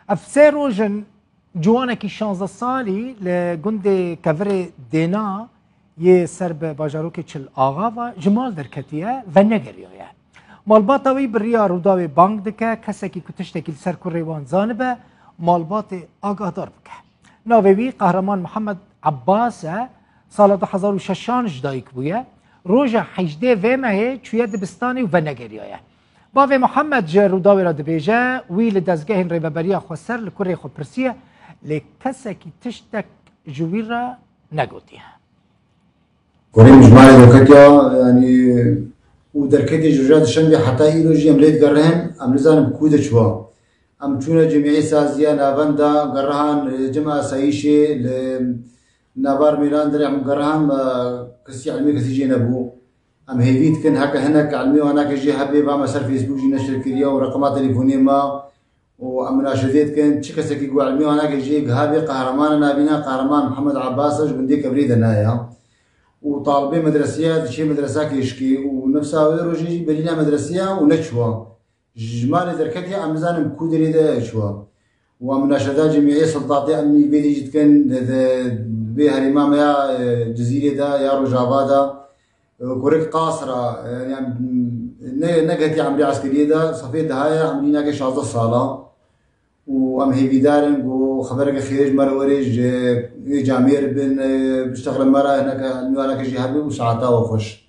افسي روجن جوانكي 16 سالي لجندي كفري دينا يسرب باجاروكي تشل آغا و جمال دركتيه و نگريو يعني مالباتاوي بريا روداوي بانك دكه كسكي كتشتكي لسر كريوان زانبه مالباتي آگادار بكه ناوي قهرمان محمد عباس سال 2006 دايك بويه روجا حجده و مهي چويه دبستاني و نگريو يعني باوی محمد جروداوی را دبیجه وی لدزگاه ریببریا خوستر لکره خود پرسیه لکسه کی تشتک جوی را نگوتیه كوري مجموعة دوكاتيا يعني ودركتي جوجات الشنبي حتى إيلوجي أمليت قرهن أملزان بكودة شوا أم تشونا جميعي سازيا نافندا قرهن جماعة سايشي لنابار ميلان دري عم قرهن كسي علمي كسي جينبو ام هيفيت كن هكا هناك علمي وهناك جي حبيبه مسار فيسبوك جي نشر كريا ورقمات تليفونيه ما وام مناشدات كن تشكسكي جو علمي وهناك جي هابي قهرمان نابينا قهرمان محمد عباس جندي كبريد هنايا وطالبين مدرسيات شي مدرسه كيشكي ونفسها روجي برينا مدرسيه ونشوا جمال دركتي ام زان بكودري ده شوا ومناشدات جمعيه سلطاتي امني بيدي جد كن بها الامام يا جزيره ده يا رجابادا كوريك قاصرة يعني نقهتي عملية عسكرية ده صفيت هاي عملي ناقة 16 صالة وأم هيفي دارن وخبرك خيرج مرة ورج جامير بن بشتغل مرة هناك الميوانا كجي حبيب وساعتها وخش